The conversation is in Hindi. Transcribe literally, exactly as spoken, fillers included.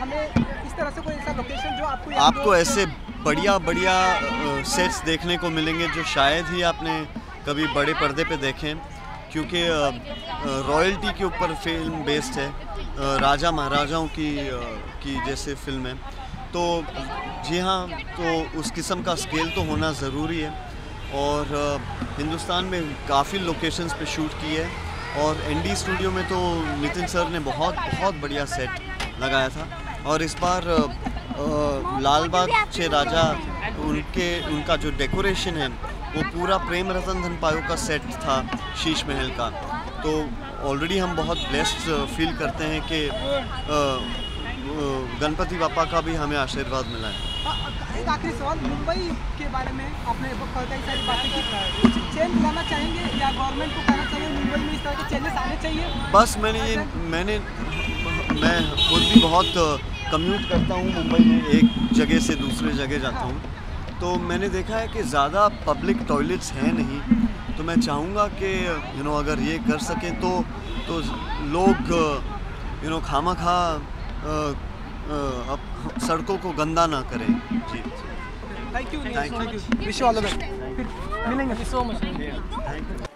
हमें इस तरह से कोई ऐसा लोकेशन जो आपको आपको ऐसे बढ़िया बढ़िया सेट्स देखने को मिलेंगे जो शायद ही आपने कभी बड़े पर्दे पे देखें, क्योंकि रॉयल्टी के ऊपर फिल्म बेस्ड है, राजा महाराजाओं की की जैसे फिल्म है। तो जी हाँ, तो उस किस्म का स्केल तो होना ज़रूरी है। और हिंदुस्तान में काफ़ी लोकेशंस पे शूट की है, और एनडी स्टूडियो में तो नितिन सर ने बहुत बहुत बढ़िया सेट लगाया था। और इस बार लाल बाग के राजा उनके उनका जो डेकोरेशन है वो पूरा प्रेम रतन धन पायो का सेट था, शीश महल का। तो ऑलरेडी हम बहुत ब्लेस्ड फील करते हैं कि गणपति बापा का भी हमें आशीर्वाद मिला है। एक आखिरी सवाल, मुंबई के बारे में आपने कई सारी बातें की, कुछ चेंज लाना चाहेंगे या गवर्नमेंट को कहना चाहिए मुंबई में इस तरह के चेंजेस आने चाहिए? बस मैंने ये मैंने मैं खुद भी बहुत कम्यूट करता हूँ मुंबई में, एक जगह से दूसरे जगह जाता हूँ, तो मैंने देखा है कि ज़्यादा पब्लिक टॉयलेट्स हैं नहीं। तो मैं चाहूँगा कि यू नो अगर ये कर सकें तो तो लोग यू नो खामा खा अब सड़कों को गंदा ना करें। जी, thank you, thank you, wish you all the best. फिर मिलेंगे सो मच। Thank you.